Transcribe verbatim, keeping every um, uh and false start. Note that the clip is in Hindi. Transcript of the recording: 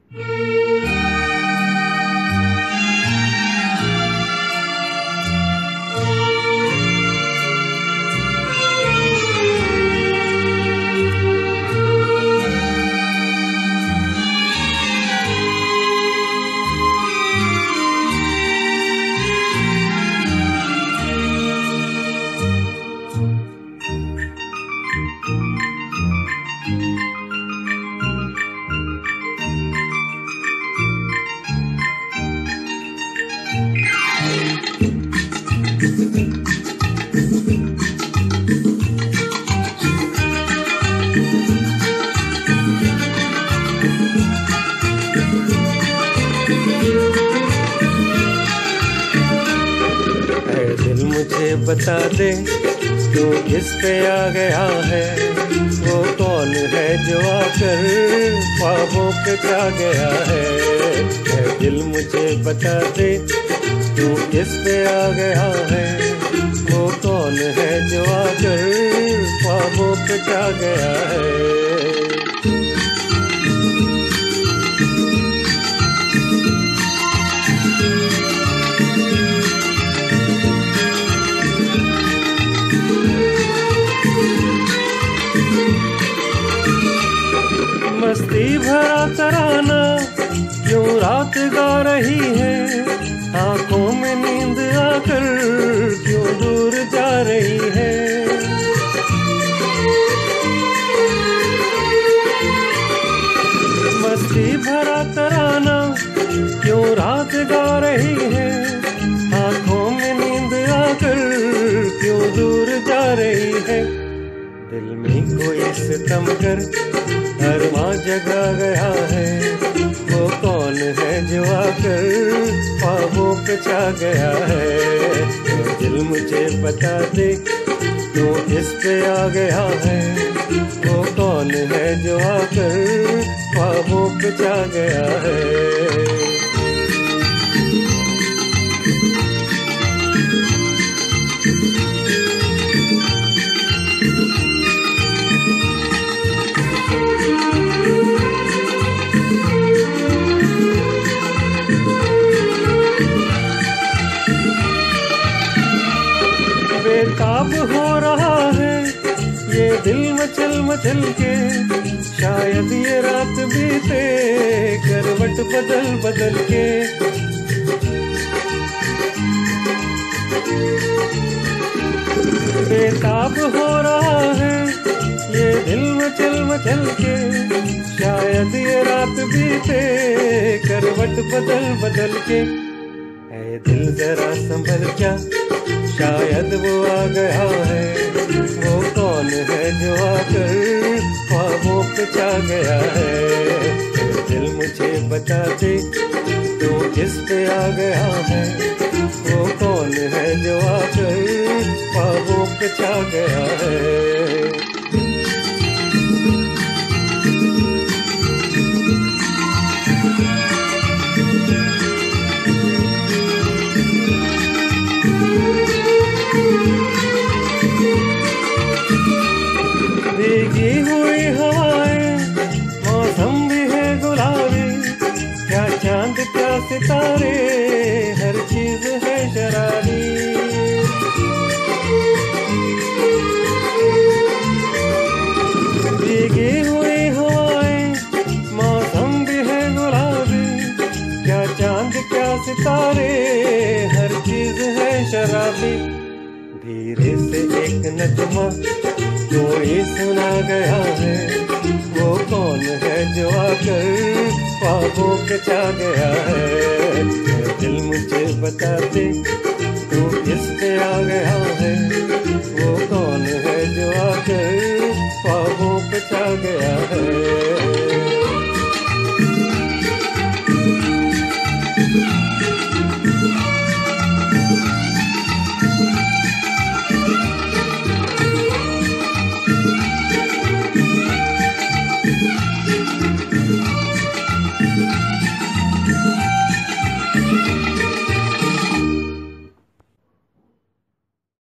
दिल मुझे बता दे तू किस पे आ गया है, वो कौन है जो आकर ख्वाबों पे छा गया है। ऐ दिल मुझे बता दे तू किस पे आ गया है, वो कौन है जो आकर ख्वाबों पे छा गया है। मस्ती भरा तराना क्यों रात गा रही है, आंखों में नींद आकर क्यों दूर जा रही है। मस्ती भरा तराना क्यों रात गा रही है, आंखों में नींद आकर क्यों दूर जा रही है। दिल में कोई सितमगर अरमां जगा गया है, वो कौन है जो आकर ख्वाबों पे छा गया है। तो दिल मुझे बता दे तू किस पे आ गया है, वो कौन है जो आकर ख्वाबों पे छा गया है। बेताब हो रहा है ये दिल मचल मचल के, शायद ये रात बीते करवट बदल बदल के। बेताब हो रहा है ये दिल मचल मचल के, शायद ये रात बीते करवट बदल बदल के। ऐ दिल जरा संभल जा, शायद वो आ गया है, वो कौन है जो आकर ख्वाबों पे छा गया है। दिल मुझे बता दे तू किस पे आ गया है, वो कौन है जो आकर ख्वाबों पे छा गया है। भीगी हुई हवाएं मौसम भी है गुलाबी, क्या चांद क्या सितारे हर चीज है शराबी। भीगी हुई हवाएं मौसम भी है गुलाबी, क्या चांद क्या सितारे हर चीज है शराबी। धीरे से एक नगमा कोई सुना गया है, वो कौन है जो आकर ख्वाबों पे छा गया है। दिल मुझे बता दे तू किस पे आ गया है,